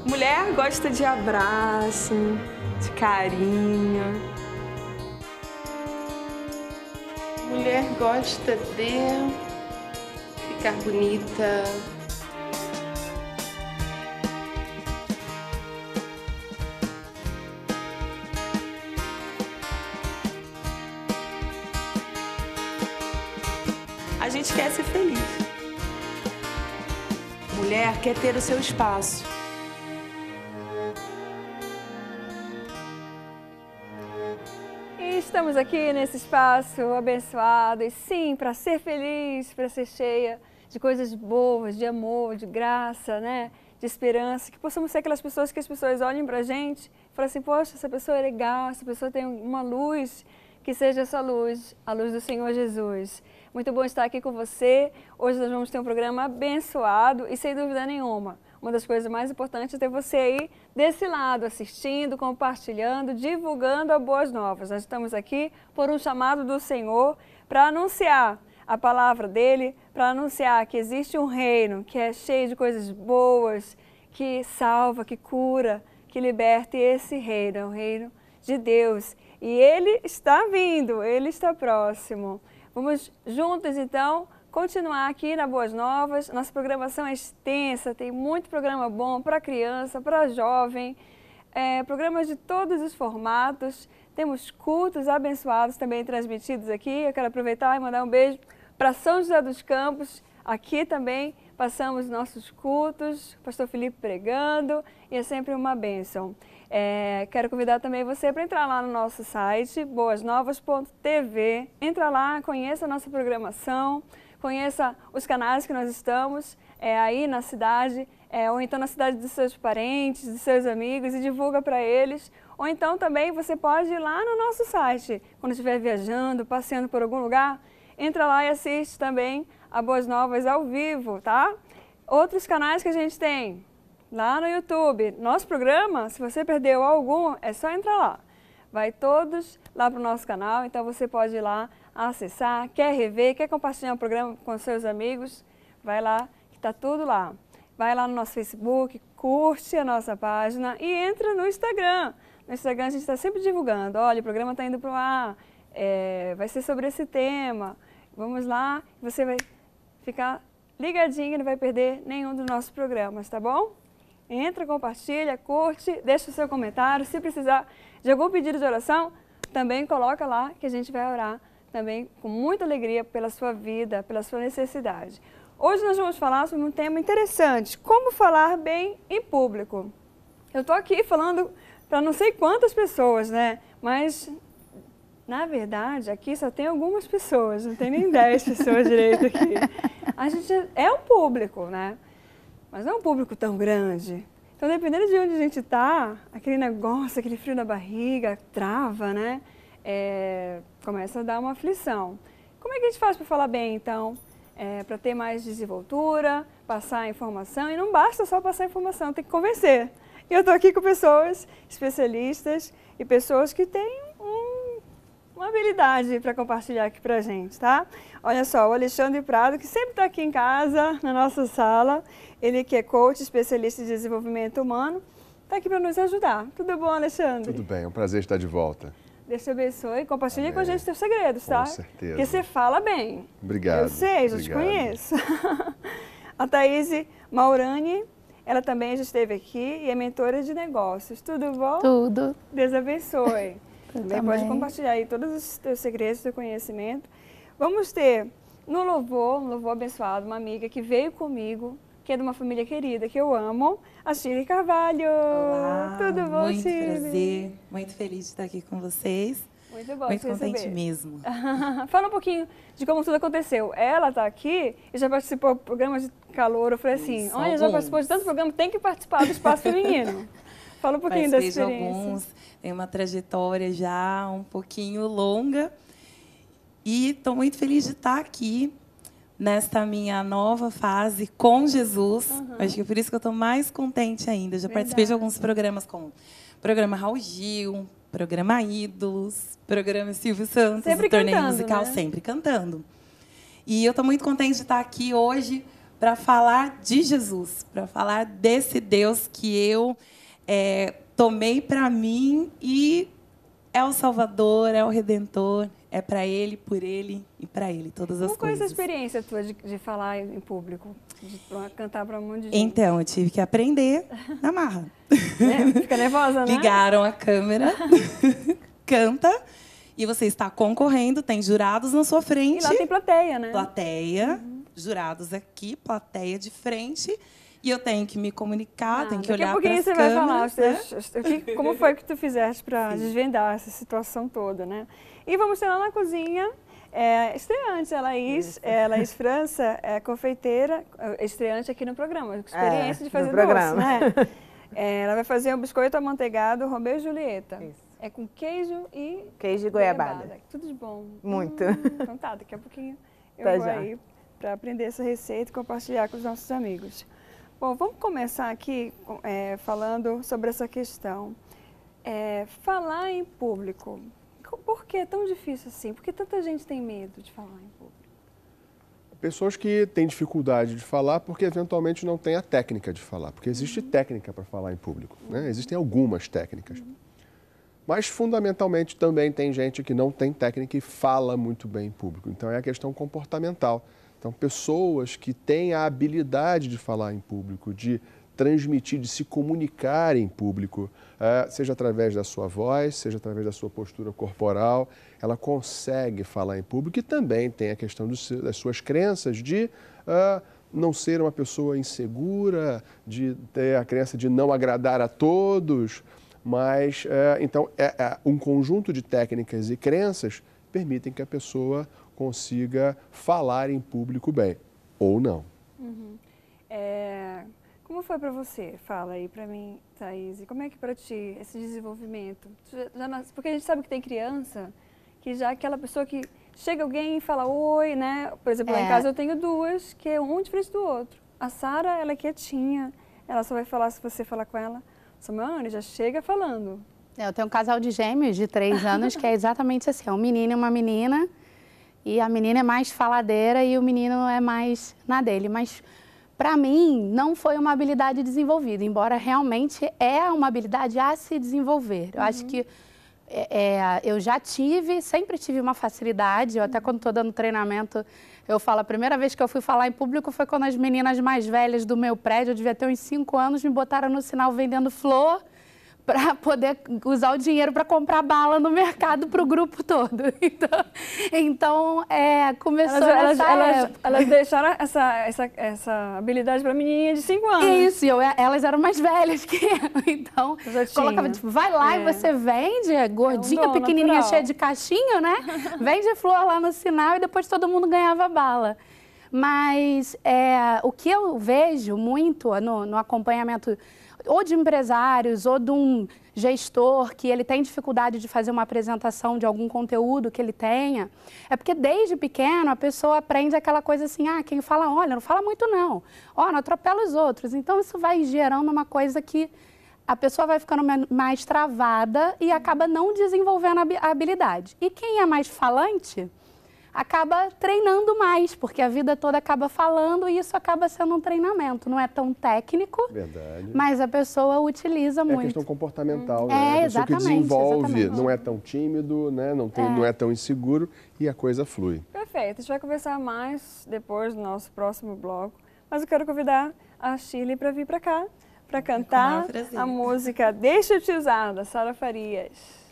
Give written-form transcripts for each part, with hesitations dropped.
Mulher gosta de abraço, de carinho. Mulher gosta de ficar bonita. A gente quer ser feliz. Mulher quer ter o seu espaço. E estamos aqui nesse espaço abençoado, e sim, para ser feliz, para ser cheia de coisas boas, de amor, de graça, né? De esperança, que possamos ser aquelas pessoas que as pessoas olhem para a gente e falem assim, poxa, essa pessoa é legal, essa pessoa tem uma luz, que seja essa luz, a luz do Senhor Jesus. Muito bom estar aqui com você. Hoje nós vamos ter um programa abençoado e, sem dúvida nenhuma, uma das coisas mais importantes é ter você aí desse lado, assistindo, compartilhando, divulgando as boas novas. Nós estamos aqui por um chamado do Senhor para anunciar a palavra dele, para anunciar que existe um reino que é cheio de coisas boas, que salva, que cura, que liberta. E esse reino é o reino de Deus. E ele está vindo, ele está próximo. Vamos juntos, então, continuar aqui na Boas Novas. Nossa programação é extensa, tem muito programa bom para criança, para jovem, programas de todos os formatos. Temos cultos abençoados também transmitidos aqui. Eu quero aproveitar e mandar um beijo para São José dos Campos. Aqui também passamos nossos cultos, pastor Felipe pregando, e é sempre uma bênção. Quero convidar também você para entrar lá no nosso site, boasnovas.tv. Entra lá, conheça a nossa programação, conheça os canais que nós estamos aí na cidade, ou então na cidade dos seus parentes, dos seus amigos, e divulga para eles. Ou então também você pode ir lá no nosso site, quando estiver viajando, passeando por algum lugar, entra lá e assiste também a Boas Novas ao vivo, tá? Outros canais que a gente tem lá no YouTube. Nosso programa, se você perdeu algum, é só entrar lá. Vai todos lá para o nosso canal, então você pode ir lá acessar, quer rever, quer compartilhar o programa com seus amigos, vai lá, que está tudo lá. Vai lá no nosso Facebook, curte a nossa página e entra no Instagram. No Instagram a gente está sempre divulgando, olha, o programa está indo para o ar, vai ser sobre esse tema, vamos lá, você vai ficar ligadinho e não vai perder nenhum dos nossos programas, tá bom? Entra, compartilha, curte, deixa o seu comentário. Se precisar de algum pedido de oração, também coloca lá que a gente vai orar também com muita alegria pela sua vida, pela sua necessidade. Hoje nós vamos falar sobre um tema interessante, como falar bem em público. Eu estou aqui falando para não sei quantas pessoas, né? Mas, na verdade, aqui só tem algumas pessoas, não tem nem 10 pessoas direito aqui. A gente é um público, né? Mas não é um público tão grande. Então, dependendo de onde a gente está, aquele negócio, aquele frio na barriga, trava, né? Começa a dar uma aflição. Como é que a gente faz para falar bem, então? Para ter mais desenvoltura, passar informação. E não basta só passar informação, tem que convencer. E eu estou aqui com pessoas especialistas e pessoas que têm uma habilidade para compartilhar aqui para a gente, tá? Olha só, o Alexandre Prado, que sempre está aqui em casa, na nossa sala, ele que é coach, especialista em desenvolvimento humano, está aqui para nos ajudar. Tudo bom, Alexandre? Tudo bem, é um prazer estar de volta. Deus te abençoe. Compartilhe com a gente os seus segredos, tá? Com certeza. Porque você fala bem. Obrigado. Eu sei, já te conheço. A Thaís Maurani, ela também já esteve aqui e é mentora de negócios. Tudo bom? Tudo. Deus abençoe. Também pode compartilhar aí todos os teus segredos, seu conhecimento. Vamos ter no louvor, um louvor abençoado, uma amiga que veio comigo, que é de uma família querida, que eu amo, a Shirley Carvalho. Olá, tudo bom, muito Shirley? Prazer, muito feliz de estar aqui com vocês. Muito bom, muito contente receber. mesmo. Fala um pouquinho de como tudo aconteceu. Ela está aqui e já participou do programa de calor. Eu falei assim, olha, já participou de tanto programa, tem que participar do Espaço Feminino. Fala um pouquinho dessa experiência. Alguns, tem uma trajetória já um pouquinho longa e estou muito feliz de estar aqui nesta minha nova fase com Jesus. Acho que é por isso que eu estou mais contente ainda. Já participei de alguns programas como Programa Raul Gil, Programa Ídolos, Programa Silvio Santos, sempre o torneio cantando, musical, né? sempre cantando. E eu estou muito contente de estar aqui hoje para falar de Jesus, para falar desse Deus que eu tomei para mim e é o Salvador, é o Redentor, é para Ele, por Ele e para Ele, todas as coisas. Qual foi essa experiência tua de falar em público, de cantar para um monte de gente? Então, eu tive que aprender na marra. Fica nervosa, né? Ligaram a câmera, canta, e você está concorrendo, tem jurados na sua frente. E lá tem plateia, né? Plateia, jurados aqui, plateia de frente. E eu tenho que me comunicar, tenho que olhar para as câmeras. Daqui a pouquinho você vai falar como foi que tu fizeste para desvendar essa situação toda, né? E vamos ter lá na cozinha, estreante, a Laís França, confeiteira, estreante aqui no programa, experiência de fazer doce, né? Ela vai fazer um biscoito amanteigado Romeu e Julieta. Isso. É com queijo e goiabada. Tudo de bom. Muito. Então tá, daqui a pouquinho eu vou aí para aprender essa receita e compartilhar com os nossos amigos. Bom, vamos começar aqui falando sobre essa questão. Falar em público. Por que é tão difícil assim? Por que tanta gente tem medo de falar em público? Pessoas que têm dificuldade de falar porque eventualmente não têm a técnica de falar. Porque existe técnica para falar em público, né? Existem algumas técnicas. Mas, fundamentalmente, também tem gente que não tem técnica e fala muito bem em público. Então, é a questão comportamental. Então, pessoas que têm a habilidade de falar em público, de transmitir, de se comunicar em público, seja através da sua voz, seja através da sua postura corporal, ela consegue falar em público e também tem a questão das suas crenças de não ser uma pessoa insegura, de ter a crença de não agradar a todos, mas, então, um conjunto de técnicas e crenças permitem que a pessoa consiga falar em público bem, ou não. Como foi para você? Fala aí para mim, Thaís. E como é que para ti esse desenvolvimento? Porque a gente sabe que tem criança que já é aquela pessoa que chega alguém e fala oi, né? Por exemplo, lá em casa eu tenho duas, que é um diferente do outro. A Sara, ela é quietinha, ela só vai falar se você falar com ela. Samuel já chega falando. Eu tenho um casal de gêmeos de 3 anos que é exatamente assim, é um menino e uma menina, e a menina é mais faladeira e o menino é mais na dele. Mas, para mim, não foi uma habilidade desenvolvida, embora realmente é uma habilidade a se desenvolver. Eu acho que eu já sempre tive uma facilidade, eu até quando estou dando treinamento, eu falo, a primeira vez que eu fui falar em público foi quando as meninas mais velhas do meu prédio, eu devia ter uns 5 anos, me botaram no sinal vendendo flor, para poder usar o dinheiro para comprar bala no mercado para o grupo todo. Então começou elas deixaram essa habilidade para a menininha de 5 anos. Isso, elas eram mais velhas que eu. Então, colocava, tipo, vai lá e você vende, gordinha, pequenininha, natural, cheia de cachinho, né? Vende flor lá no sinal e depois todo mundo ganhava bala. Mas o que eu vejo muito no acompanhamento ou de empresários, ou de um gestor que ele tem dificuldade de fazer uma apresentação de algum conteúdo que ele tenha, é porque desde pequeno a pessoa aprende aquela coisa assim, quem fala, olha, não fala muito não, não atropela os outros. Então isso vai gerando uma coisa que a pessoa vai ficando mais travada e acaba não desenvolvendo a habilidade. E quem é mais falante acaba treinando mais, porque a vida toda acaba falando e isso acaba sendo um treinamento. Não é tão técnico, verdade, mas a pessoa utiliza muito. É a questão comportamental, né? A pessoa que desenvolve, não é tão tímido, né? Não é tão inseguro e a coisa flui. Perfeito. A gente vai conversar mais depois do nosso próximo bloco, mas eu quero convidar a Shirley para vir para cá, para cantar a música Deixa Eu Te Usar, da Sara Farias.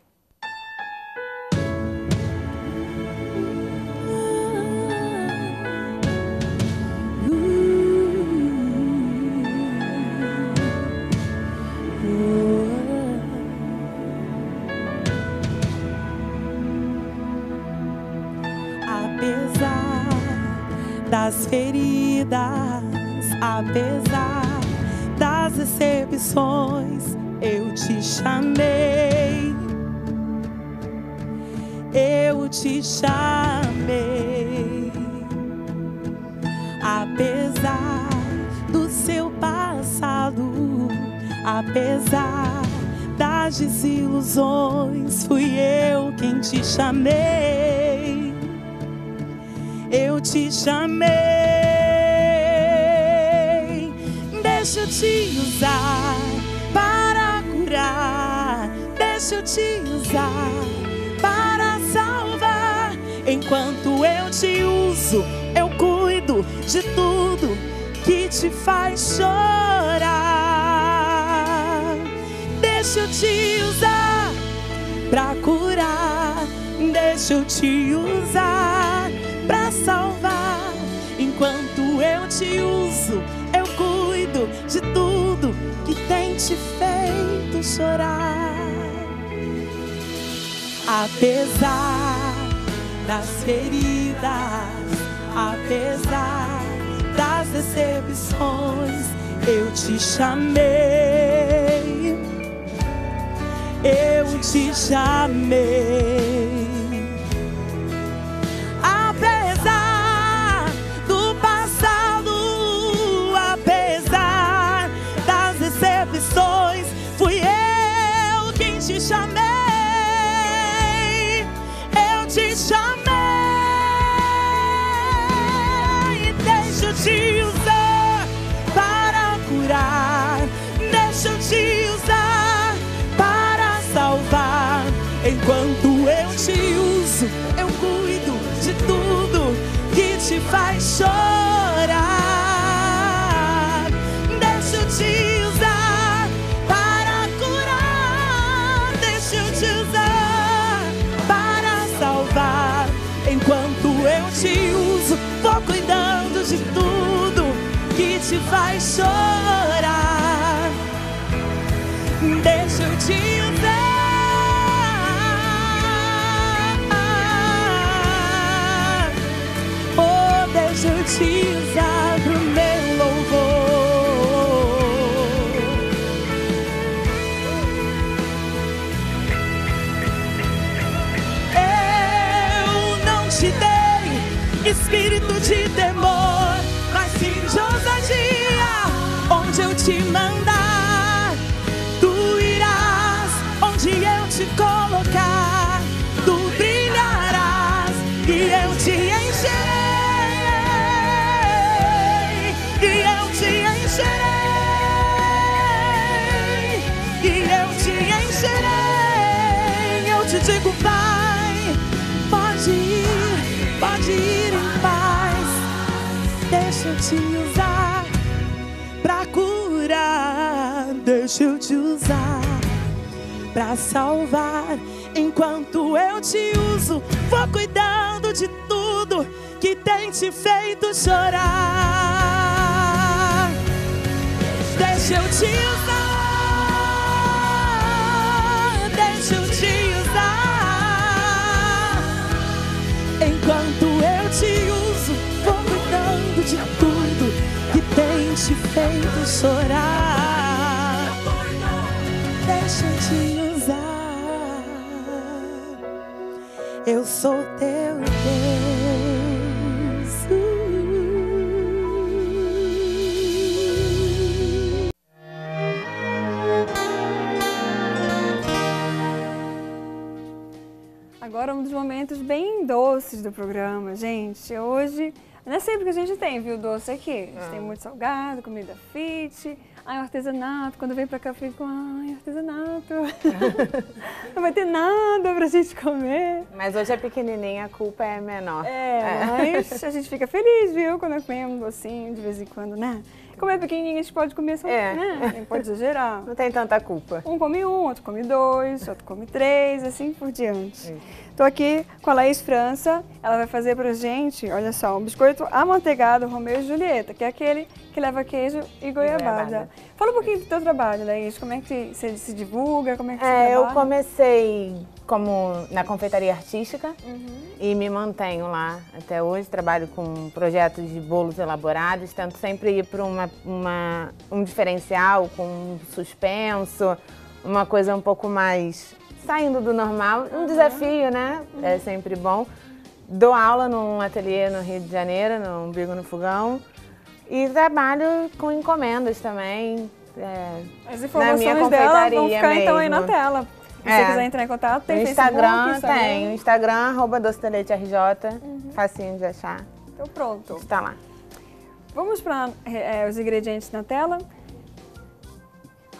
Das feridas, apesar das decepções, eu te chamei, eu te chamei. Apesar do seu passado, apesar das desilusões, fui eu quem te chamei. Eu te chamei, Deixa eu te usar para curar. Deixa eu te usar para salvar. Enquanto eu te uso, eu cuido de tudo que te faz chorar. Deixa eu te usar pra curar. Deixa eu te usar pra salvar. Enquanto eu te uso, eu cuido de tudo que tem te feito chorar. Apesar das feridas, apesar das decepções, eu te chamei, eu te chamei. Apesar do passado, apesar das decepções, fui eu quem te chamei, eu te chamei. Deixa eu te usar para curar, deixa eu te usar para salvar. Enquanto eu te uso, eu cuido de tudo que te faz chorar. Deixa eu te usar para curar, deixa eu te usar para salvar. Enquanto eu te uso, vou cuidando de tudo que te faz chorar. Deixa eu te usar. Oh, deixa eu te usar pro meu louvor. Eu não te dei espírito de temor, mas sim de ousadia. Onde eu te mandar, tu irás. Onde eu te colocar, tu brilharás. E eu te encherei, e eu te encherei, e eu te encherei. Eu te digo, vai, pode ir em paz. Deixa eu te usar pra curar, deixa eu te usar pra salvar. Enquanto eu te uso, vou cuidando de tudo que tem te feito chorar. Deixa eu te usar, deixa eu te usar. Enquanto eu te uso, vou cuidando de tudo que tem te feito chorar. Deixa eu te usar. Eu sou teu Deus. Agora um dos momentos bem doces do programa, gente. Hoje, não é sempre que a gente tem, viu, doce aqui. A gente tem muito salgado, comida fit, ai, artesanato. Quando vem pra cá, eu fico, ai, artesanato. Não vai ter nada pra gente comer. Mas hoje é pequenininha, a culpa é menor. Mas a gente fica feliz, viu, quando come um docinho de vez em quando, né? Como é pequenininha, a gente pode comer só, né? Nem pode exagerar. Não tem tanta culpa. Um come um, outro come dois, outro come três, assim por diante. Tô aqui com a Laís França, ela vai fazer pra gente, olha só, um biscoito amanteigado Romeu e Julieta, que é aquele que leva queijo e goiabada. Fala um pouquinho do teu trabalho, Laís, como é que você se divulga, como é que você trabalha? Eu comecei na confeitaria artística e me mantenho lá até hoje, trabalho com projetos de bolos elaborados, tento sempre ir para um diferencial, com um suspenso, uma coisa um pouco mais saindo do normal, um desafio, né? É sempre bom. Dou aula num ateliê no Rio de Janeiro, no Umbigo no Fogão, e trabalho com encomendas também. As informações dela vão ficar então aí na tela. Se você quiser entrar em contato, tem Instagram, tem. Instagram, @docedeleiterj, facinho de achar. Então pronto. Está lá. Vamos para os ingredientes na tela.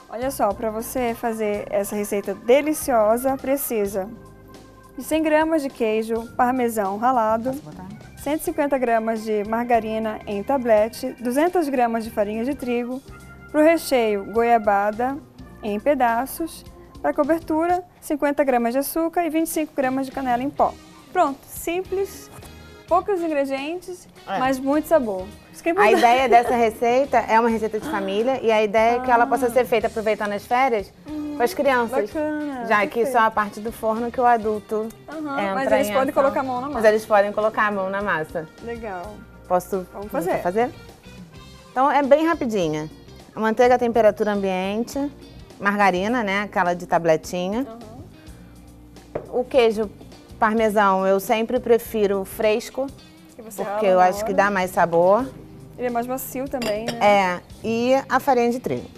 Olha só, para você fazer essa receita deliciosa, precisa de 100 gramas de queijo parmesão ralado, 150 gramas de margarina em tablete, 200 gramas de farinha de trigo, para o recheio, goiabada em pedaços, para a cobertura, 50 gramas de açúcar e 25 gramas de canela em pó. Pronto, simples, poucos ingredientes, mas muito sabor. A ideia dessa receita é uma receita de família e a ideia é que ela possa ser feita aproveitando as férias com as crianças. Bacana, já que só a parte do forno que o adulto entra mas eles em podem ação. colocar a mão na massa. Mas eles podem colocar a mão na massa. Legal. Vamos fazer. Então é bem rapidinha. A manteiga a temperatura ambiente, margarina, né, aquela de tabletinha. O queijo parmesão eu sempre prefiro fresco, porque eu acho que dá mais sabor. Ele é mais macio também, né? É, e a farinha de trigo.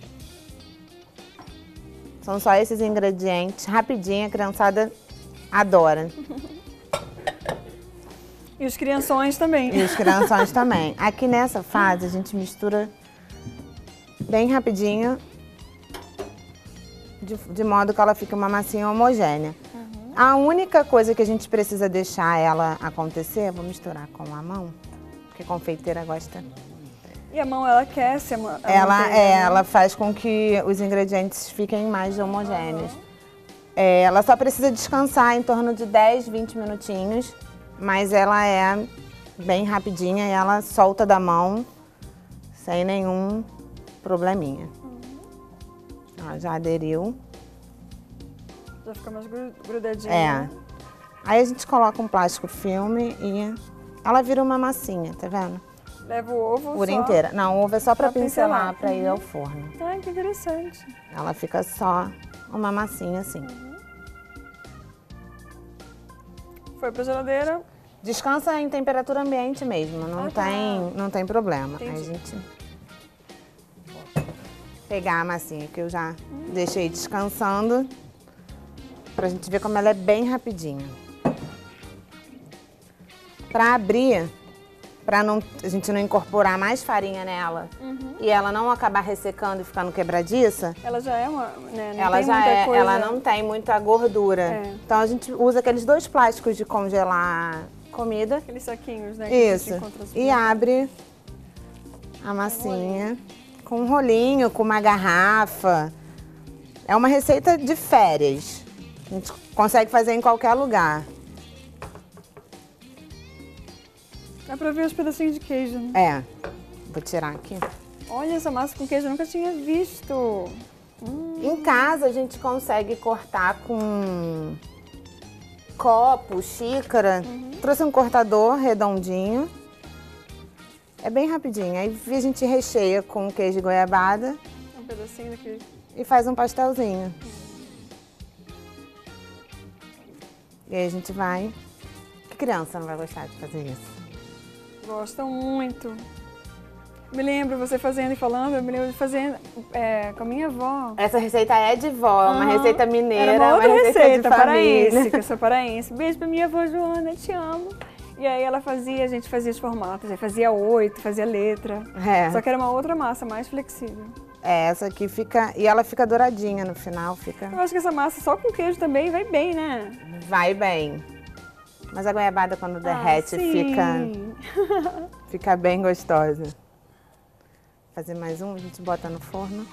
São só esses ingredientes, rapidinho, a criançada adora. E os crianções também. E os crianções também. Aqui nessa fase a gente mistura bem rapidinho, de modo que ela fique uma massinha homogênea. A única coisa que a gente precisa deixar ela acontecer, vou misturar com a mão, porque a confeiteira gosta. E a mão, ela aquece a manteiga, Ela faz com que os ingredientes fiquem mais homogêneos. Ela só precisa descansar em torno de 10, 20 minutinhos, mas ela é bem rapidinha e ela solta da mão sem nenhum probleminha. Ela já aderiu. Já fica mais grudadinha. Aí a gente coloca um plástico filme e ela vira uma massinha, tá vendo? Leva o ovo por inteira. Não, o ovo é só para pincelar, para ir ao forno. Ai, que interessante. Ela fica só uma massinha assim. Foi pra geladeira. Descansa em temperatura ambiente mesmo, não tem problema. Aí a gente pegar a massinha que eu já deixei descansando, pra gente ver como ela é bem rapidinha. Pra abrir, pra a gente não incorporar mais farinha nela e ela não acabar ressecando e ficando quebradiça. Ela já é uma, né? Ela não tem muita gordura. Então a gente usa aqueles 2 plásticos de congelar comida. Aqueles saquinhos, né? Isso. E abre a massinha com um rolinho, com uma garrafa. É uma receita de férias. A gente consegue fazer em qualquer lugar. Dá pra ver os pedacinhos de queijo, né? Vou tirar aqui. Olha essa massa com queijo, eu nunca tinha visto. Em casa a gente consegue cortar com copo, xícara. Trouxe um cortador redondinho. É bem rapidinho. Aí a gente recheia com queijo de goiabada. Um pedacinho daqui. E faz um pastelzinho. E aí a gente vai... Que criança não vai gostar de fazer isso? Gostam muito. Me lembro você fazendo e falando, eu me lembro de fazendo com a minha avó. Essa receita é de vó, uma receita mineira, era uma outra receita de paraense, que eu sou paraense. Beijo pra minha avó Joana, te amo. E aí ela fazia, a gente fazia os formatos, aí fazia 8, fazia letra. Só que era uma outra massa, mais flexível. Essa aqui fica, e ela fica douradinha no final, fica... Eu acho que essa massa só com queijo também vai bem, né? Vai bem. Mas a goiabada quando derrete fica bem gostosa. Fazer mais um, a gente bota no forno.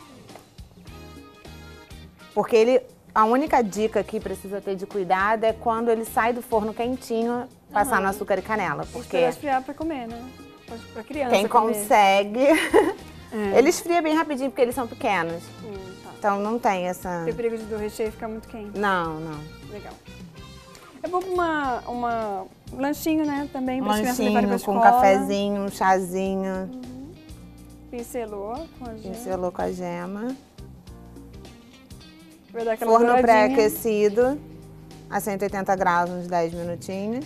Porque a única dica que precisa ter de cuidado é quando ele sai do forno quentinho, passar no açúcar e canela. Porque esfriar pra comer, né? Pra criança quem comer. consegue... Ele esfria bem rapidinho porque eles são pequenos. Então não tem essa... Tem perigo do recheio ficar muito quente? Não. Legal. É bom pra um lanchinho, né? Também para as crianças levarem pra escola. Com um cafezinho, um chazinho. Pincelou com a gema. Pincelou com a gema. Vai dar aquela forno pré-aquecido a 180 graus, uns 10 minutinhos.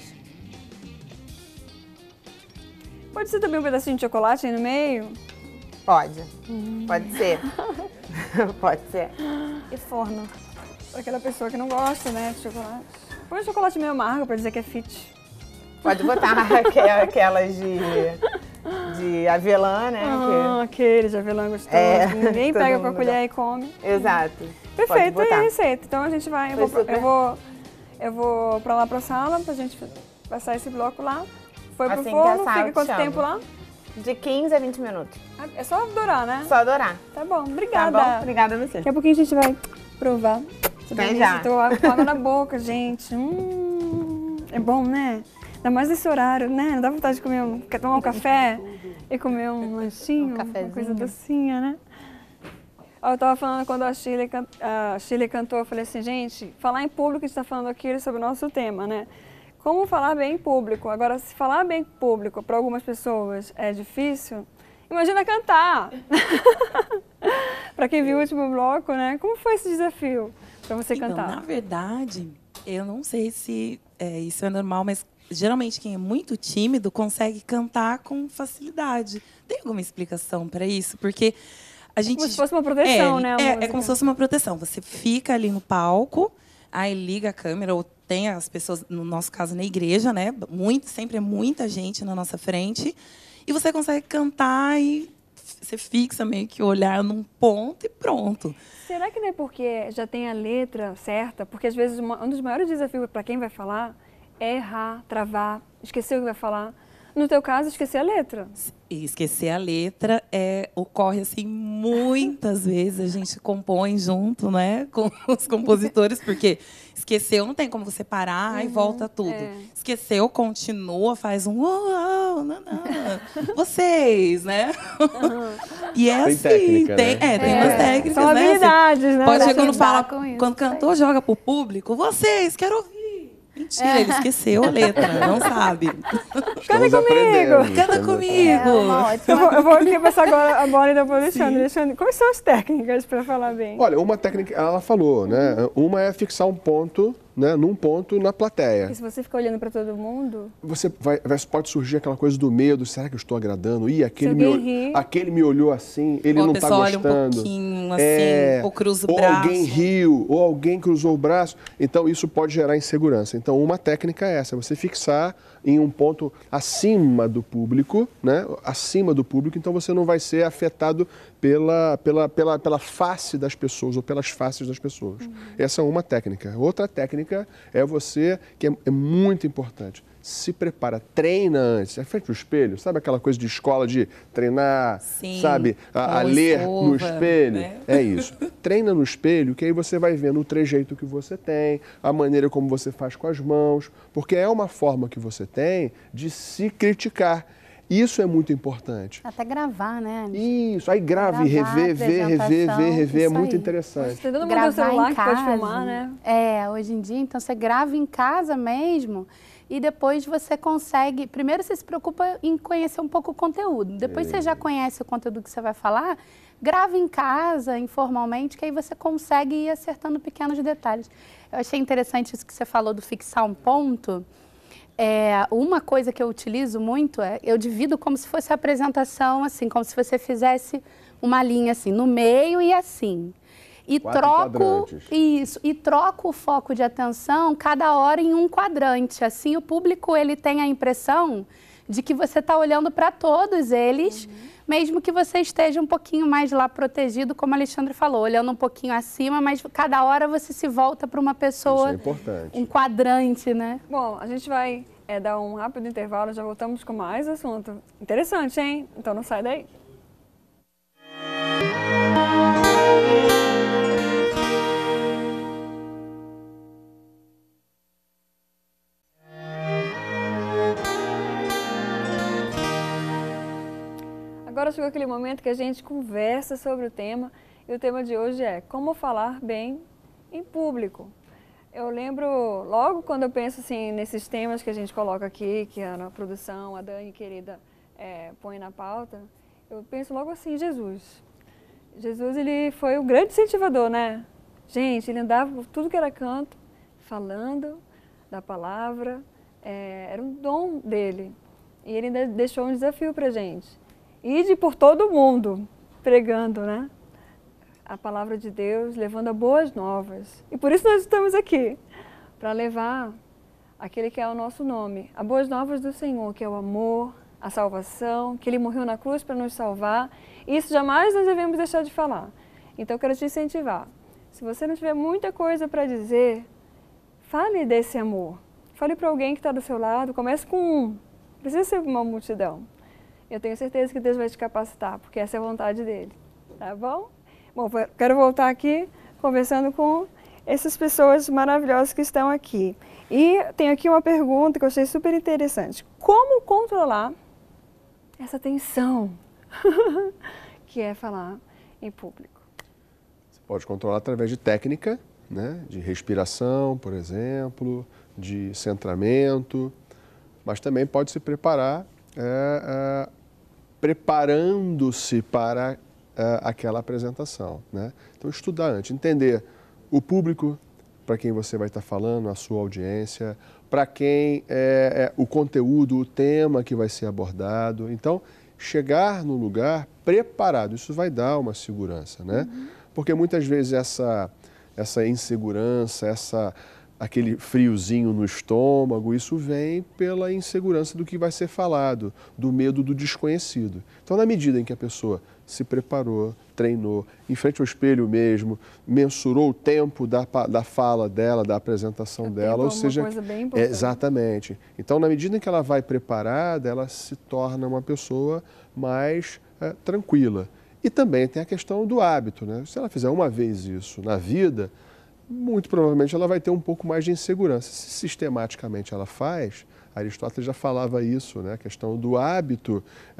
Pode ser também um pedacinho de chocolate aí no meio? Pode. Pode ser. Pode ser. E forno. Aquela pessoa que não gosta, né, de chocolate. Põe chocolate meio amargo pra dizer que é fit. Pode botar aquelas de avelã, né? Aquele de avelã gostoso. Ninguém pega com a colher e come. Exato. Perfeito, é a receita. Então a gente vai, eu vou pra lá pra sala pra gente passar esse bloco lá. Foi pro forno, fica quanto tempo lá? De 15 a 20 minutos. É só adorar, né? Só adorar. Tá bom, obrigada. Tá bom, obrigada a você. Daqui a pouquinho a gente vai provar. Vem já. Tô com água na boca, gente. É bom, né? Ainda mais nesse horário, né? Não dá vontade de tomar um café e comer um lanchinho, uma coisa docinha, né? Eu tava falando quando a Shirley cantou, eu falei assim, gente, falar em público, a gente tá falando aqui sobre o nosso tema, né? Como falar bem em público. Agora, se falar bem em público para algumas pessoas é difícil, imagina cantar. Para quem viu o último bloco, né? Como foi esse desafio para você cantar? Na verdade, eu não sei se isso é normal, mas geralmente quem é muito tímido consegue cantar com facilidade. Tem alguma explicação para isso? Porque a gente... Como se fosse uma proteção, né? É como se fosse uma proteção. Você fica ali no palco, aí liga a câmera, ou tem as pessoas, no nosso caso, na igreja, né? Sempre é muita gente na nossa frente. E você consegue cantar e você fixa meio que o olhar num ponto e pronto. Será que não é porque já tem a letra certa? Porque, às vezes, um dos maiores desafios para quem vai falar é errar, travar, esquecer o que vai falar. No teu caso, esquecer a letra. E esquecer a letra ocorre assim muitas vezes. A gente compõe junto, né, com os compositores, porque esqueceu, não tem como você parar e volta tudo. Esqueceu, continua, faz um uau, não. Vocês, né? E é tem assim, técnica, tem umas técnicas, são habilidades, né? Pode ser quando cantor joga pro público, vocês, quero ouvir. Mentira, ele esqueceu a letra, não sabe. Canta comigo! Canta comigo! Eu vou passar agora a bola e dar para o Alexandre. Alexandre, quais são as técnicas para falar bem? Olha, uma técnica, ela falou, né? Uma é fixar um ponto, né, num ponto na plateia. E se você ficar olhando para todo mundo... Pode surgir aquela coisa do medo, será que eu estou agradando? Ih, aquele me olhou assim, ele não está gostando. Olha um pouquinho assim, ou cruza o braço. Ou alguém riu, ou alguém cruzou o braço. Então, isso pode gerar insegurança. Então, uma técnica é essa, você fixar em um ponto acima do público, né? Acima do público, então você não vai ser afetado pela face das pessoas ou pelas faces das pessoas. Essa é uma técnica. Outra técnica é você, que é muito importante, se prepara, treina antes, à frente do espelho, sabe aquela coisa de escola de treinar, sim, sabe, a ler no espelho? Né? É isso. Treina no espelho, que aí você vai vendo o trejeito que você tem, a maneira como você faz com as mãos, porque é uma forma que você tem de se criticar. Isso é muito importante. Até gravar, né? Isso, aí grave, rever, é muito interessante. Você todo mundo tem um celular que pode filmar, né? Hoje em dia, então você grava em casa mesmo e depois você consegue... Primeiro você se preocupa em conhecer um pouco o conteúdo. Depois você já conhece o conteúdo que você vai falar, grava em casa, informalmente, que aí você consegue ir acertando pequenos detalhes. Eu achei interessante isso que você falou do fixar um ponto. Uma coisa que eu utilizo muito eu divido como se fosse a apresentação, assim, como se você fizesse uma linha assim, no meio e assim. E troco o foco de atenção cada hora em um quadrante. Assim, o público ele tem a impressão de que você está olhando para todos eles, mesmo que você esteja um pouquinho mais lá protegido, como a Alexandre falou, olhando um pouquinho acima, mas cada hora você se volta para uma pessoa. Isso é importante. Um quadrante, né? Bom, a gente vai dar um rápido intervalo, já voltamos com mais assunto. Interessante, hein? Então não sai daí. Agora chegou aquele momento que a gente conversa sobre o tema, e o tema de hoje é como falar bem em público. Eu lembro, logo quando eu penso assim, nesses temas que a gente coloca aqui, que a produção, a Dani querida, põe na pauta, eu penso logo assim, Jesus. Jesus, ele foi o grande incentivador, né? Gente, ele andava por tudo que era canto, falando da palavra, era um dom dele. E ele ainda deixou um desafio pra gente. Ide por todo mundo, pregando, né? A palavra de Deus, levando a boas novas. E por isso nós estamos aqui, para levar aquele que é o nosso nome, a boas novas do Senhor, que é o amor, a salvação, que Ele morreu na cruz para nos salvar. Isso jamais nós devemos deixar de falar. Então, eu quero te incentivar. Se você não tiver muita coisa para dizer, fale desse amor. Fale para alguém que está do seu lado, comece com um. Não precisa ser uma multidão. Eu tenho certeza que Deus vai te capacitar, porque essa é a vontade dEle. Tá bom? Bom, quero voltar aqui conversando com essas pessoas maravilhosas que estão aqui. E tenho aqui uma pergunta que eu achei super interessante. Como controlar essa tensão que é falar em público? Você pode controlar através de técnica, né? De respiração, por exemplo, de centramento, mas também pode se preparar preparando-se para aquela apresentação, né? Então, estudar antes, entender o público para quem você vai estar falando, a sua audiência, para quem o conteúdo, o tema que vai ser abordado. Então, chegar no lugar preparado, isso vai dar uma segurança, né? Porque muitas vezes essa insegurança, aquele friozinho no estômago, isso vem pela insegurança do que vai ser falado, do medo do desconhecido. Então, na medida em que a pessoa se preparou, treinou, em frente ao espelho mesmo, mensurou o tempo da fala dela, da apresentação dela, ou seja, coisa bem importante. Exatamente. Então, na medida em que ela vai preparada, ela se torna uma pessoa mais tranquila. E também tem a questão do hábito, né? Se ela fizer uma vez isso na vida, muito provavelmente ela vai ter um pouco mais de insegurança. Se sistematicamente ela faz, Aristóteles já falava isso, né? A questão do hábito,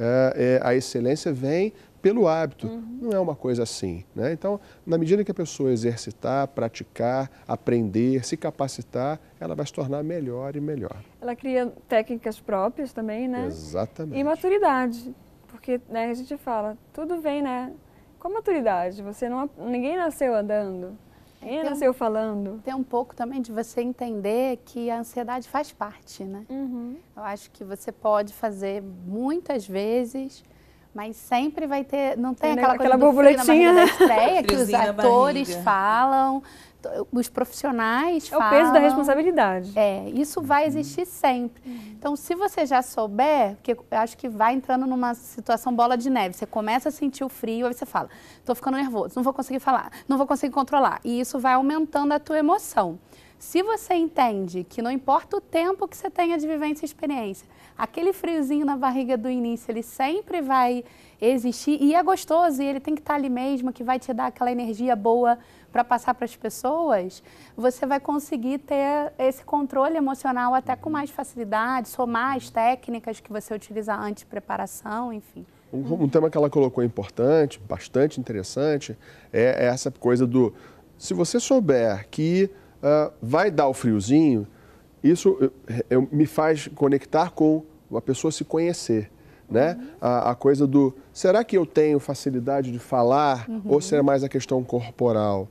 a excelência vem pelo hábito, não é uma coisa assim, né? Então, na medida que a pessoa exercitar, praticar, aprender, se capacitar, ela vai se tornar melhor e melhor. Ela cria técnicas próprias também, né? Exatamente. E maturidade, porque, né, a gente fala, tudo vem, né, com maturidade. Ninguém nasceu andando. Ninguém nasceu falando. Tem um pouco também de você entender que a ansiedade faz parte, né? Eu acho que você pode fazer muitas vezes, mas sempre vai ter... Não tem aquela coisa do frio na barriga da estreia que os atores falam, os profissionais falam. É o peso da responsabilidade. Isso vai existir sempre. Então, se você já souber, porque eu acho que vai entrando numa situação bola de neve, você começa a sentir o frio, aí você fala, estou ficando nervoso, não vou conseguir falar, não vou conseguir controlar. E isso vai aumentando a tua emoção. Se você entende que não importa o tempo que você tenha de vivência e experiência, aquele friozinho na barriga do início, ele sempre vai existir e é gostoso, e ele tem que estar ali mesmo, que vai te dar aquela energia boa para passar para as pessoas, você vai conseguir ter esse controle emocional até com mais facilidade, somar as técnicas que você utiliza antes de preparação, enfim. Um tema que ela colocou importante, bastante interessante, é essa coisa do... Se você souber que vai dar o friozinho, isso me faz conectar com a pessoa se conhecer, né? A coisa do, será que eu tenho facilidade de falar ou será mais a questão corporal?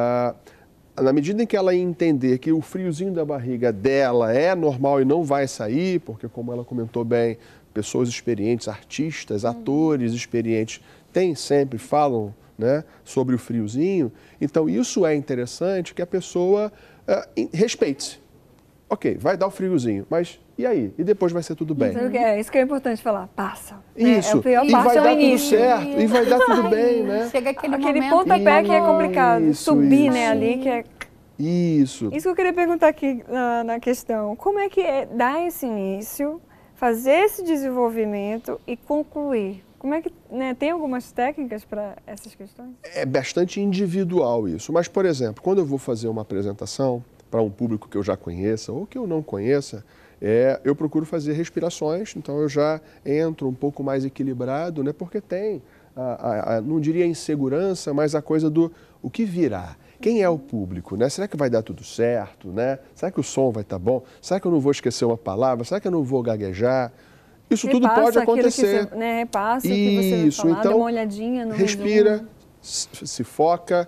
Na medida em que ela entender que o friozinho da barriga dela é normal e não vai sair, porque como ela comentou bem, pessoas experientes, artistas, atores experientes, falam, né, sobre o friozinho. Então, isso é interessante que a pessoa respeite-se. Ok, vai dar o friozinho, mas e aí? E depois vai ser tudo bem. Isso que é importante falar, passa. Isso, a pior e parte vai é o dar início. tudo certo, e vai dar tudo bem, né? Chega aquele pontapé que é complicado, subir, isso. né, ali, que é... Isso que eu queria perguntar aqui na questão, como é que é dar esse início, fazer esse desenvolvimento e concluir? Como é que, né, tem algumas técnicas para essas questões? É bastante individual isso, mas, por exemplo, quando eu vou fazer uma apresentação para um público que eu já conheça ou que eu não conheça, eu procuro fazer respirações, então eu já entro um pouco mais equilibrado, né, porque tem, não diria insegurança, mas a coisa do o que virá. Quem é o público, né? Será que vai dar tudo certo, né? Será que o som vai estar bom? Será que eu não vou esquecer uma palavra? Será que eu não vou gaguejar? Isso tudo pode acontecer. Que você, repassa o que você vai falar, dá uma olhadinha no respira, se foca,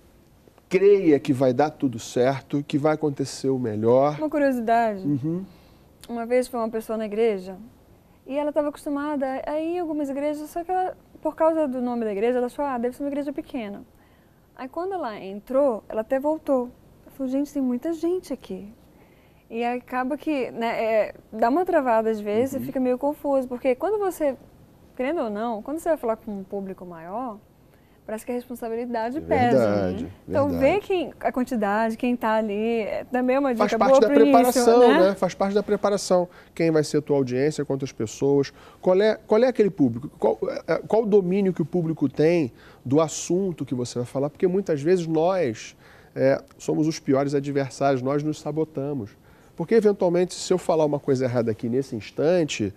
creia que vai dar tudo certo, que vai acontecer o melhor. Uma curiosidade, uma vez foi uma pessoa na igreja e ela estava acostumada a ir em algumas igrejas, só que ela, por causa do nome da igreja, ela achou, deve ser uma igreja pequena. Aí quando ela entrou, ela até voltou. Ela falou, gente, tem muita gente aqui. E acaba que, né, dá uma travada às vezes e fica meio confuso, porque quando você, querendo ou não, quando você vai falar com um público maior, parece que a responsabilidade pesa. Né? Então, ver a quantidade, quem está ali, também é uma dica boa para o início. Faz parte da preparação, né? Faz parte da preparação. Quem vai ser a tua audiência, quantas pessoas, qual é aquele público, qual o domínio que o público tem do assunto que você vai falar, porque muitas vezes nós somos os piores adversários, nós nos sabotamos. Porque, eventualmente, se eu falar uma coisa errada aqui nesse instante,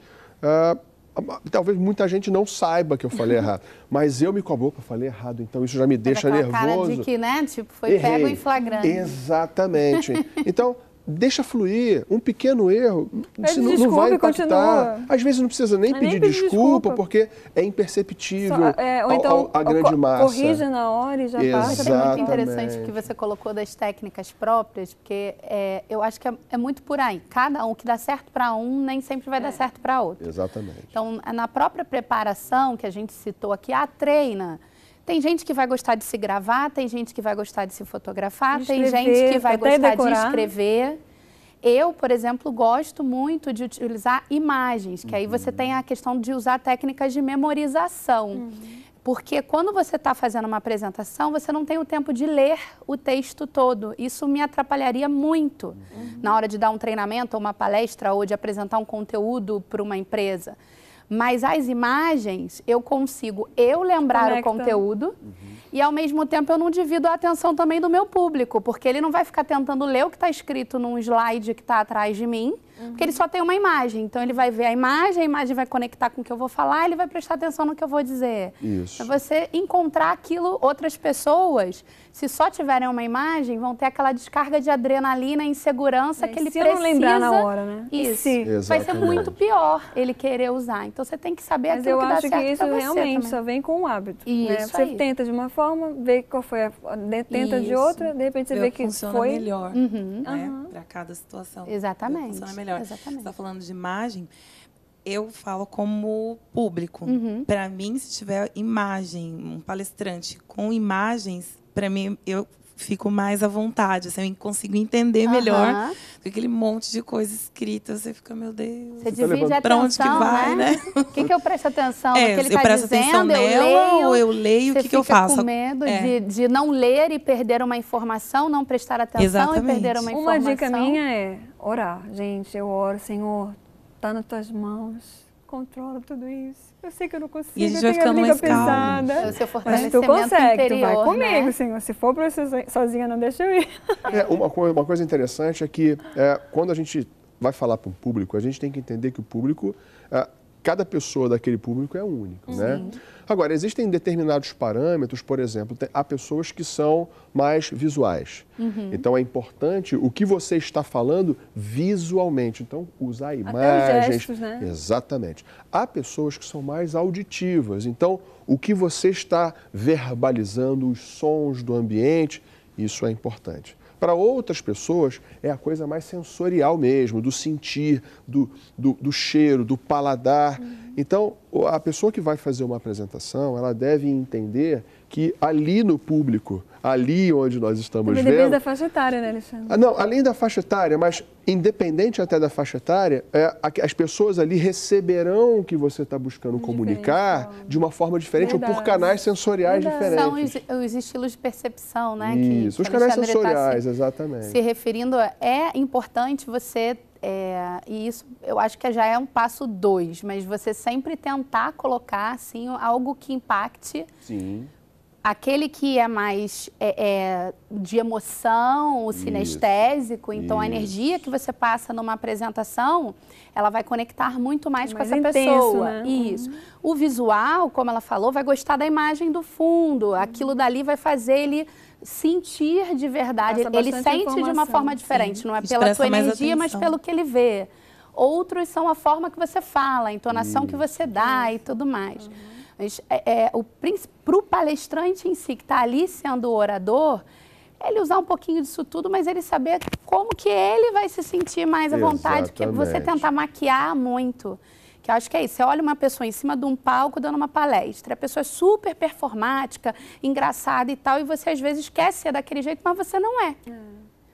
talvez muita gente não saiba que eu falei errado, mas eu me cobro, eu falei errado, então isso já me deixa nervoso. Cara de que, né, tipo, foi pego em flagrante. Exatamente. Então, deixa fluir, um pequeno erro não vai impactar. Às vezes não precisa nem pedir desculpa, porque é imperceptível ou então, a grande massa. Corrija na hora e já passa. É muito interessante o que você colocou das técnicas próprias, porque eu acho que é muito por aí. Cada um que dá certo para um, nem sempre vai dar certo para outro. Exatamente. Então, na própria preparação que a gente citou aqui, a treina. Tem gente que vai gostar de se gravar, tem gente que vai gostar de se fotografar, tem gente que vai gostar de escrever. Eu, por exemplo, gosto muito de utilizar imagens, que aí você tem a questão de usar técnicas de memorização. Porque quando você está fazendo uma apresentação, você não tem o tempo de ler o texto todo. Isso me atrapalharia muito na hora de dar um treinamento, ou uma palestra, ou de apresentar um conteúdo para uma empresa. Mas as imagens, eu consigo lembrar o conteúdo e, ao mesmo tempo, eu não divido a atenção também do meu público, porque ele não vai ficar tentando ler o que está escrito num slide que está atrás de mim, porque ele só tem uma imagem. Então, ele vai ver a imagem vai conectar com o que eu vou falar, ele vai prestar atenção no que eu vou dizer. Isso. É você encontrar aquilo, outras pessoas, se só tiverem uma imagem, vão ter aquela descarga de adrenalina e insegurança que ele precisa. Se eu não lembrar na hora, né? Isso. Vai ser muito pior ele querer usar. Então, você tem que saber aquilo que dá certo pra você. Mas eu acho que isso realmente só vem com o hábito. Isso, né? Você tenta de uma forma, vê qual foi tenta de outra, de repente você vê que funciona foi melhor, né? Para cada situação. Exatamente. Funciona melhor. Exatamente. Você está falando de imagem, eu falo como público. Para mim, se tiver imagem, um palestrante com imagens, para mim, eu fico mais à vontade, assim, eu consigo entender melhor do que aquele monte de coisa escrita. Você fica, meu Deus, você divide a atenção, pra onde que vai, né? O que eu presto atenção? No que ele eu presto atenção nela, ou eu leio, o que eu faço? Você fica com medo de não ler e perder uma informação, não prestar atenção e perder uma informação. Uma dica minha é orar. Gente, eu oro, Senhor, tá nas tuas mãos, controla tudo isso. Eu sei que eu não consigo, e a gente vai ficando mais calmo. Mas tu consegue, tu vai comigo, Senhor. Se for para você sozinha, não deixa eu ir. Uma coisa interessante é que quando a gente vai falar para um público, a gente tem que entender que o público, cada pessoa daquele público é único, né? Agora, existem determinados parâmetros, por exemplo, há pessoas que são mais visuais. Então, é importante o que você está falando visualmente. Então, usar imagens. Até os gestos, né? Exatamente. Há pessoas que são mais auditivas. Então, o que você está verbalizando, os sons do ambiente, isso é importante. Para outras pessoas, é a coisa mais sensorial mesmo, do sentir, do cheiro, do paladar. Então, a pessoa que vai fazer uma apresentação, ela deve entender que ali no público, ali onde nós estamos vendo... Depende da faixa etária, né, Alexandre? Não, além da faixa etária, mas independente até da faixa etária, as pessoas ali receberão o que você está buscando comunicar de uma forma diferente ou por canais sensoriais diferentes. São os estilos de percepção, né? Isso, os canais sensoriais, exatamente. Se referindo, é importante você... e isso eu acho que já é um passo 2, mas você sempre tentar colocar assim, algo que impacte aquele que é mais de emoção, o sinestésico. Então, a energia que você passa numa apresentação, ela vai conectar muito mais com essa pessoa. Né? Isso. O visual, como ela falou, vai gostar da imagem do fundo. Aquilo dali vai fazer ele sentir de verdade. Ele sente de uma forma diferente. Não é pela tua energia, mas pelo que ele vê. Outros são a forma que você fala, a entonação que você dá e tudo mais. Mas para o palestrante em si, que está ali sendo o orador, ele usar um pouquinho disso tudo, mas ele saber como que ele vai se sentir mais à vontade, porque você tentar maquiar muito. Que eu acho que é isso, você olha uma pessoa em cima de um palco dando uma palestra, a pessoa é super performática, engraçada e tal, e você às vezes quer ser daquele jeito, mas você não é.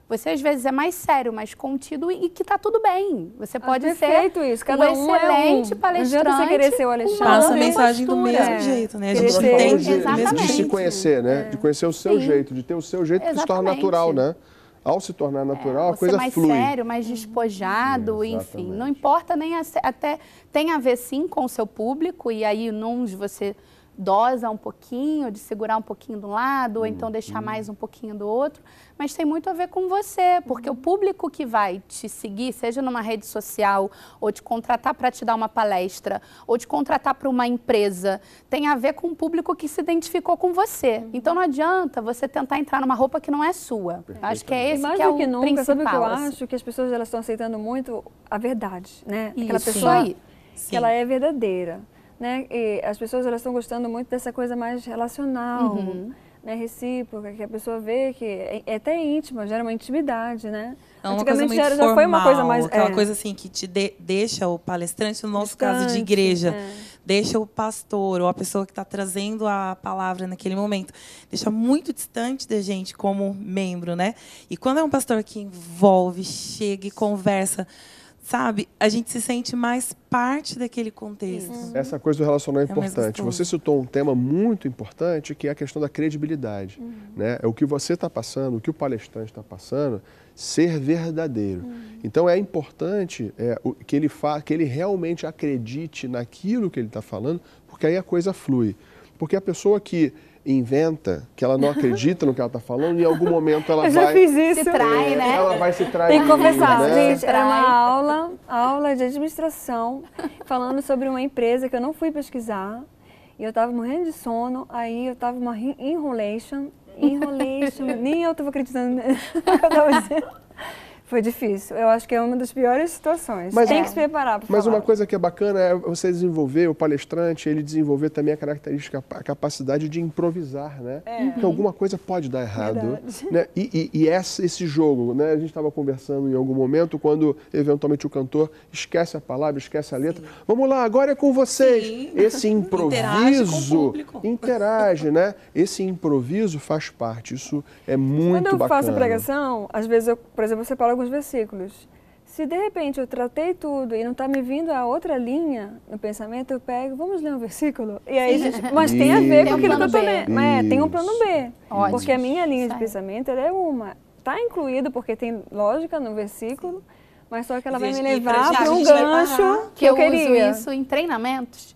você às vezes é mais sério, mais contido e que tá tudo bem. Você pode ser isso. Cada um excelente palestrante. Não adianta você querer ser o Alexandre. Passa a mensagem do mesmo jeito, né? A gente entende de se conhecer, né? De conhecer o seu jeito, de ter o seu jeito que se torna natural, né? Ao se tornar natural, a coisa mais flui. Mais sério, mais despojado, enfim. Não importa nem até tem a ver sim com o seu público e aí uns você dosa um pouquinho, de segurar um pouquinho de um lado, ou então deixar mais um pouquinho do outro, mas tem muito a ver com você, porque o público que vai te seguir, seja numa rede social, ou te contratar para te dar uma palestra, ou te contratar para uma empresa, tem a ver com o público que se identificou com você. Então não adianta você tentar entrar numa roupa que não é sua. Acho que é esse que é o principal. Nunca, sabe o que eu acho? Que as pessoas elas estão aceitando muito a verdade, né? Aquela Isso pessoa aí. Que ela é verdadeira. Né? E as pessoas elas estão gostando muito dessa coisa mais relacional, né? Recíproca, que a pessoa vê que é até íntima, gera uma intimidade, né? É uma coisa muito formal, já foi uma coisa mais aquela coisa assim que te deixa o palestrante, no nosso caso de igreja, deixa o pastor ou a pessoa que está trazendo a palavra naquele momento, deixa muito distante da gente como membro, né? E quando é um pastor que envolve, chega e conversa, sabe, a gente se sente mais parte daquele contexto. Essa coisa do relacionamento é importante. Você citou um tema muito importante, que é a questão da credibilidade. Né? É o que você está passando, o que o palestrante está passando, ser verdadeiro. Então, é importante que ele realmente acredite naquilo que ele está falando, porque aí a coisa flui. Porque a pessoa que inventa, que ela não acredita no que ela está falando, em algum momento ela vai... Se trai, né? Ela vai se trair. Tem que confessar, né? gente, era uma aula de administração, falando sobre uma empresa que eu não fui pesquisar, e eu estava morrendo de sono, aí eu estava uma enrolation, nem eu estava acreditando no que eu estava dizendo. Foi difícil. Eu acho que é uma das piores situações. Mas tem que se preparar para falar. Mas uma coisa que é bacana é você desenvolver, o palestrante, ele desenvolver também a característica, a capacidade de improvisar, né? Porque alguma coisa pode dar errado. Né? E esse jogo, né? A gente estava conversando em algum momento, quando eventualmente o cantor esquece a palavra, esquece a letra. Vamos lá, agora é com vocês. Sim. Esse improviso interage, né? Esse improviso faz parte. Isso é muito bacana. Quando eu faço pregação, às vezes eu, por exemplo, separo alguns versículos. Se de repente eu tratei tudo e não está me vindo a outra linha no pensamento, eu pego, vamos ler um versículo? E aí, mas tem a ver com aquilo que eu estou lendo. Tem um plano B. Ótimo. Porque a minha linha de pensamento ela é uma. Está incluído porque tem lógica no versículo, mas só que ela vai me levar para um gancho que eu queria. Uso isso em treinamentos.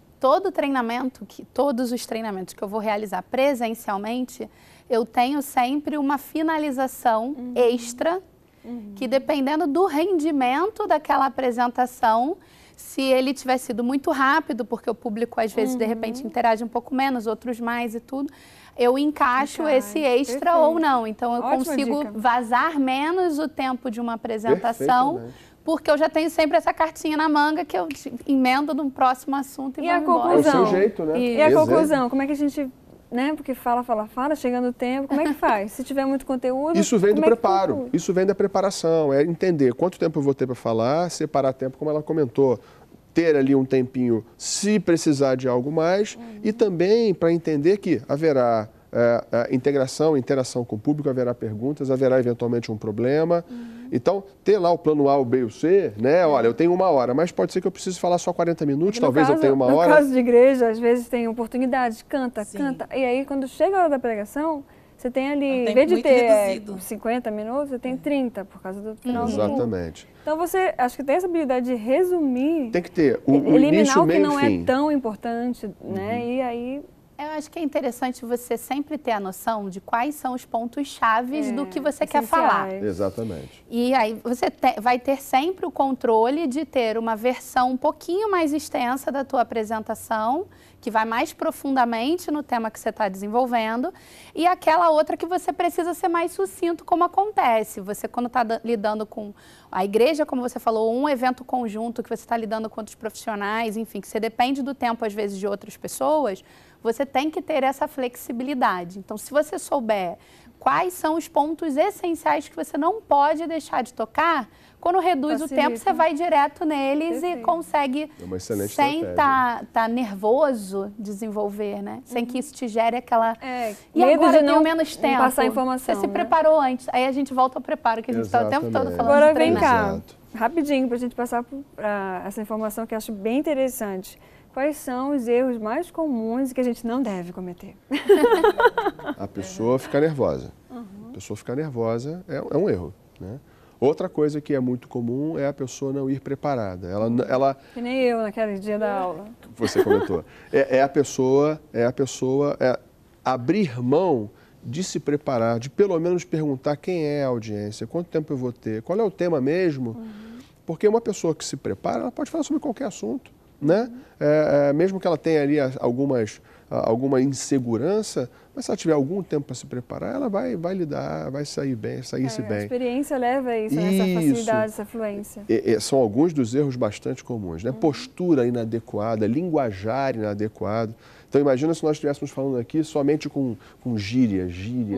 Todos os treinamentos que eu vou realizar presencialmente, eu tenho sempre uma finalização extra que dependendo do rendimento daquela apresentação, se ele tiver sido muito rápido, porque o público às vezes de repente interage um pouco menos, outros mais e tudo, eu encaixo esse extra ou não. Então eu consigo vazar menos o tempo de uma apresentação, porque eu já tenho sempre essa cartinha na manga que eu emendo no próximo assunto e vou embora. É o seu jeito, né? E a conclusão, como é que a gente... Né? Porque fala, chegando o tempo, como é que faz? Se tiver muito conteúdo... Isso vem do preparo, isso vem da preparação, é entender quanto tempo eu vou ter para falar, separar tempo, como ela comentou, ter ali um tempinho se precisar de algo mais e também para entender que haverá interação com o público, haverá perguntas, haverá eventualmente um problema. Então, ter lá o plano A, o B e o C, né? Olha, eu tenho 1 hora, mas pode ser que eu precise falar só 40 minutos, talvez eu tenha 1 hora. No caso de igreja, às vezes tem oportunidade, canta. E aí, quando chega a hora da pregação, você tem ali, em vez de ter 50 minutos, você tem 30, por causa do final do culto. Exatamente. Então, você, acho que tem essa habilidade de resumir. Tem que ter o eliminar início, o que meio não e fim. é tão importante, né? E aí... Eu acho que é interessante você sempre ter a noção de quais são os pontos chaves do que você quer falar. Exatamente. E aí você vai ter sempre o controle de ter uma versão um pouquinho mais extensa da tua apresentação, que vai mais profundamente no tema que você está desenvolvendo, e aquela outra que você precisa ser mais sucinto, como acontece. Você, quando está lidando com a igreja, como você falou, um evento conjunto que você está lidando com outros profissionais, enfim, que você depende do tempo, às vezes, de outras pessoas, você tem que ter essa flexibilidade. Então, se você souber quais são os pontos essenciais que você não pode deixar de tocar. Quando reduz o tempo, você vai direto neles e consegue, sem estar nervoso, desenvolver, né? Sem que isso te gere aquela... E agora eu tenho menos tempo. Passar informação, você se preparou antes, aí a gente volta ao preparo, que a gente está o tempo todo falando agora de treinar. Agora vem cá, rapidinho, para a gente passar por essa informação que eu acho bem interessante. Quais são os erros mais comuns que a gente não deve cometer? A pessoa ficar nervosa. A pessoa ficar nervosa é um erro, né? Outra coisa que é muito comum é a pessoa não ir preparada. Ela que nem eu naquele dia da aula. Você comentou. É a pessoa abrir mão de se preparar, de pelo menos perguntar quem é a audiência, quanto tempo eu vou ter, qual é o tema mesmo. Porque uma pessoa que se prepara, ela pode falar sobre qualquer assunto, né? Mesmo que ela tenha ali alguma insegurança, mas se ela tiver algum tempo para se preparar, ela vai lidar, vai sair bem, sair-se bem. A experiência leva isso, essa facilidade, essa fluência. São alguns dos erros bastante comuns, né? Postura inadequada, linguajar inadequado. Então imagina se nós estivéssemos falando aqui somente com gírias.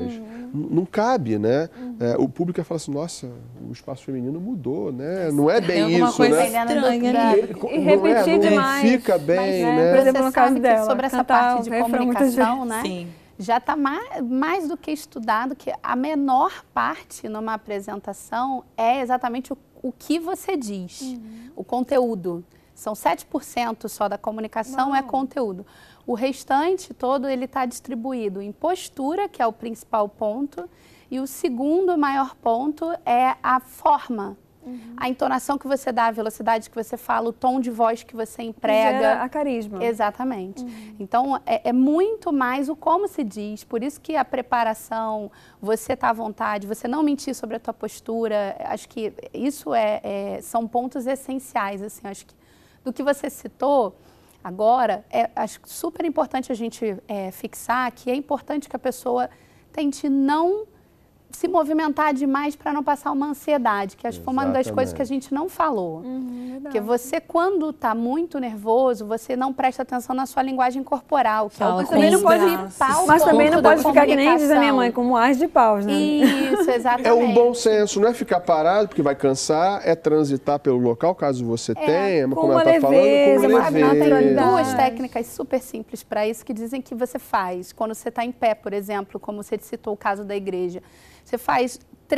Não cabe, né? O público ia falar assim, nossa, o espaço feminino mudou, né? Não é bem isso, coisa né? Estranha. E repetir demais. Não fica bem, né? Por exemplo, no caso dela, sobre essa parte de comunicação, né? Sim. Já está mais do que estudado que a menor parte numa apresentação é exatamente o que você diz, o conteúdo. São 7% só da comunicação é conteúdo. O restante todo ele está distribuído em postura, que é o principal ponto, e o segundo maior ponto é a forma. A entonação que você dá, a velocidade que você fala, o tom de voz que você emprega. Gera a carisma. Exatamente. Então, é muito mais o como se diz. Por isso que a preparação, você estar à vontade, você não mentir sobre a tua postura, acho que isso são pontos essenciais, assim, acho que do que você citou agora, acho super importante a gente fixar que é importante que a pessoa tente não se movimentar demais para não passar uma ansiedade, que acho que foi uma das coisas que a gente não falou. Porque você, quando está muito nervoso, você não presta atenção na sua linguagem corporal, que é o principal. Mas também não pode ficar que nem diz a minha mãe, como ás de paus, né? Isso, exatamente. É um bom senso, não é ficar parado, porque vai cansar, é transitar pelo local, caso você tenha, com como uma ela está falando, com uma leveza. Tem duas técnicas super simples para isso que dizem que você faz. Quando você está em pé, por exemplo, como você citou o caso da igreja, você faz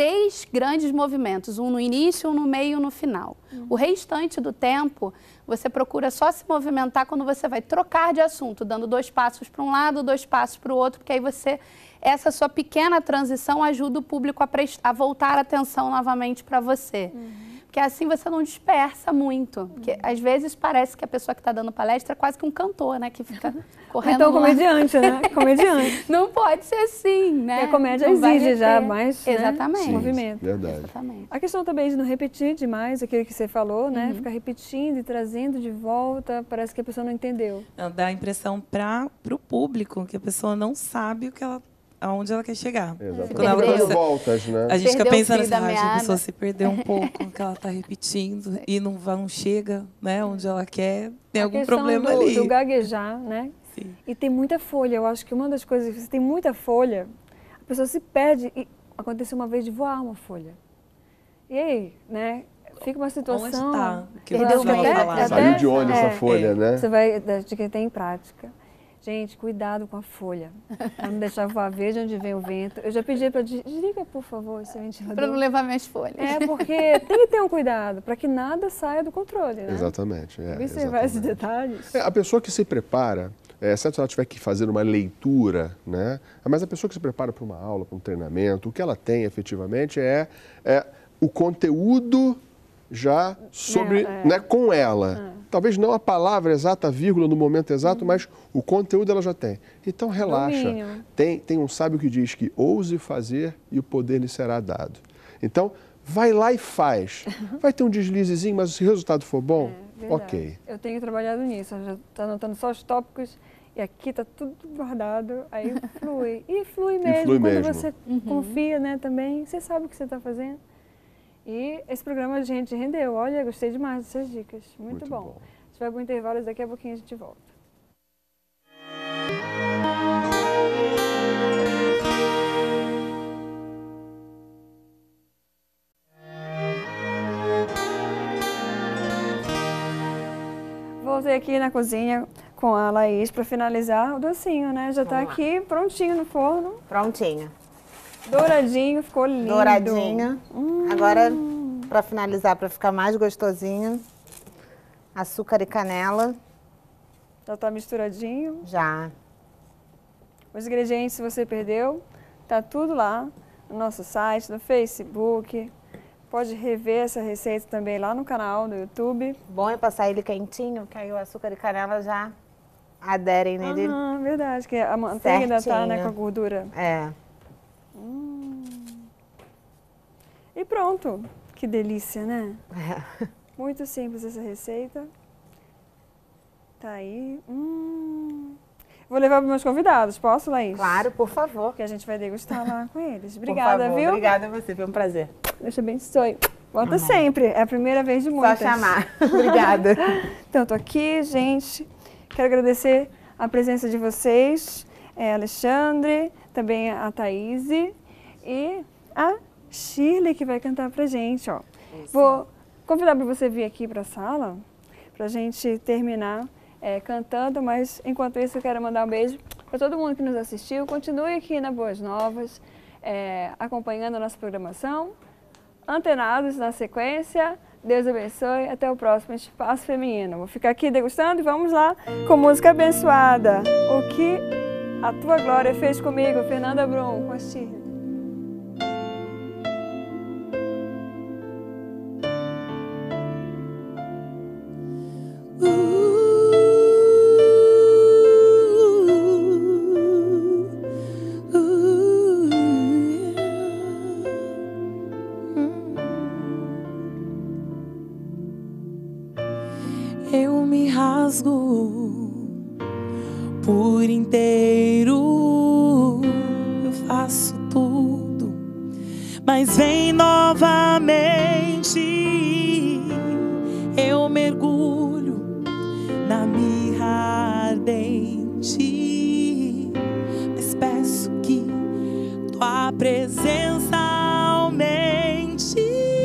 3 grandes movimentos, um no início, um no meio e um no final. O restante do tempo, você procura só se movimentar quando você vai trocar de assunto, dando 2 passos para um lado, 2 passos para o outro, porque aí essa sua pequena transição ajuda o público a voltar a atenção novamente para você. Porque assim você não dispersa muito. Porque às vezes parece que a pessoa que está dando palestra é quase que um cantor, né? Que fica correndo. Então, comediante, né? Comediante. Não pode ser assim, né? E a comédia exige já mais exatamente. Movimento. Verdade. Exatamente. A questão também de não repetir demais aquilo que você falou, né? Ficar repetindo e trazendo de volta, parece que a pessoa não entendeu. Dá a impressão para o público que a pessoa não sabe aonde ela quer chegar. Exatamente. Voltas, né? A gente fica pensando assim, a pessoa se perdeu um pouco, que ela está repetindo e não chega, né, onde ela quer, tem algum problema ali. Do gaguejar, né? Sim. E tem muita folha. Eu acho que uma das coisas, você tem muita folha, a pessoa se perde. E aconteceu uma vez de voar uma folha. E aí, né? Fica uma situação... Onde está? Saiu de onde essa folha, né? Você vai, de quem tem prática. Gente, cuidado com a folha, para não deixar voar, veja onde vem o vento. Eu já pedi para desliga, por favor, esse ventilador. Para não levar minhas folhas. Porque tem que ter um cuidado, para que nada saia do controle, né? Exatamente. Observar esses detalhes. A pessoa que se prepara, exceto se ela tiver que fazer uma leitura, né? Mas a pessoa que se prepara para uma aula, para um treinamento, o que ela tem efetivamente é o conteúdo já sobre, né, com ela. Talvez não a palavra exata, a vírgula no momento exato, mas o conteúdo ela já tem. Então relaxa. Tem um sábio que diz que ouse fazer e o poder lhe será dado. Então vai lá e faz. Vai ter um deslizezinho, mas se o resultado for bom, ok. Eu tenho trabalhado nisso, eu já estou anotando só os tópicos e aqui está tudo guardado, aí flui. E flui mesmo, quando você confia, né, também, você sabe o que você está fazendo. E esse programa a gente rendeu. Olha, gostei demais dessas dicas. Muito bom. A gente vai para o intervalo, daqui a pouquinho a gente volta. voltei aqui na cozinha com a Laís para finalizar o docinho, né? Já tá aqui prontinho no forno. Prontinho. Douradinho, ficou lindo. Douradinho. Agora, para finalizar, para ficar mais gostosinho, açúcar e canela. Já tá misturadinho. Já. Os ingredientes, se você perdeu, tá tudo lá no nosso site, no Facebook. Pode rever essa receita também lá no canal do YouTube. Bom é passar ele quentinho, que aí o açúcar e canela já aderem nele. Verdade, que a manteiga ainda tá, né, com a gordura. É. E pronto. Que delícia, né? É. Muito simples essa receita. Tá aí. Vou levar para meus convidados. Posso, Laís? Claro, por favor. Que a gente vai degustar lá com eles. Obrigada, por favor, viu? Obrigada a você, foi um prazer. Deus te abençoe. Volta sempre. É a primeira vez de muitas. Só chamar. Obrigada. Então, tô aqui, gente. Quero agradecer a presença de vocês. Alexandre, também a Thaís e a Shirley, que vai cantar pra gente, ó. Vou convidar para você vir aqui para a sala, pra gente terminar cantando, mas enquanto isso eu quero mandar um beijo para todo mundo que nos assistiu. Continue aqui na Boas Novas, acompanhando a nossa programação. Antenados na sequência. Deus abençoe. Até o próximo Espaço Feminino. Vou ficar aqui degustando e vamos lá com música abençoada. O que a tua glória fez comigo, Fernanda Brum, com a Shirley. Eu me rasgo por inteiro, eu faço tudo, mas vem novamente. Eu mergulho na mirra ardente, mas peço que tua presença aumente.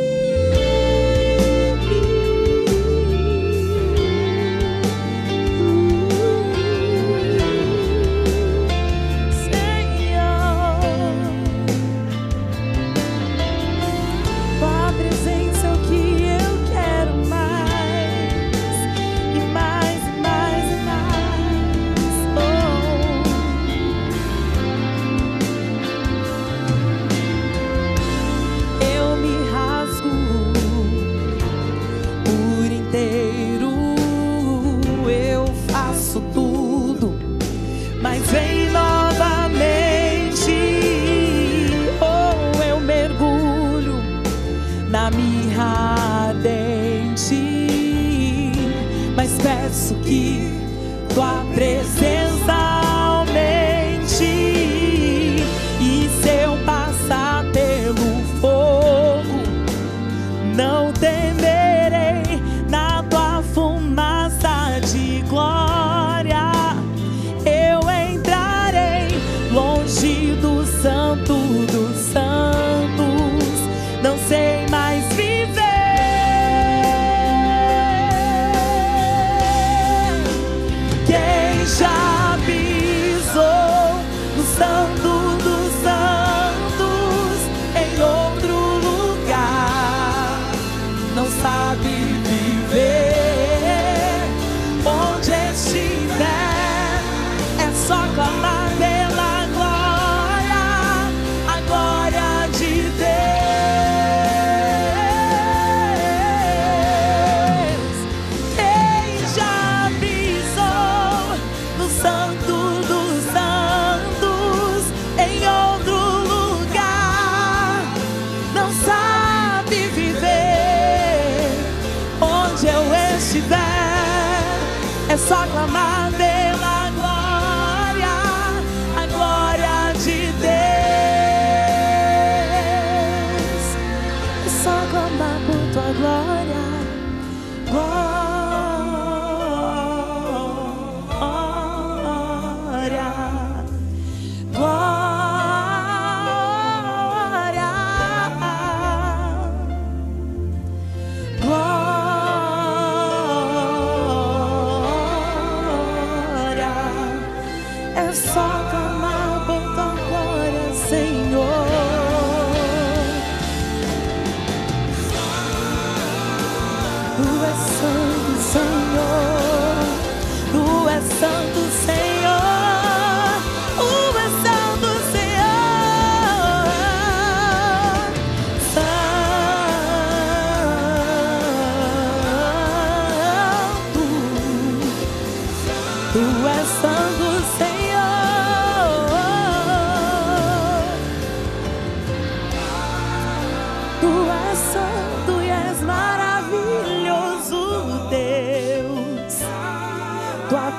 Peço que tua presença aumente, e se eu passar pelo fogo, não temerei. Na tua fumaça de glória eu entrarei, longe do santo dos santos, não sei mais viver. Já pisou no santo dos santos, em outro lugar, não sabe viver. Onde estiver, é só clamar pela glória, a glória de Deus. Quem já pisou no santo dos santos, em outro lugar, não sabe viver. Onde eu estiver, é só clamar pela glória, a glória de Deus. É só clamar por tua glória, glória.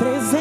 presença.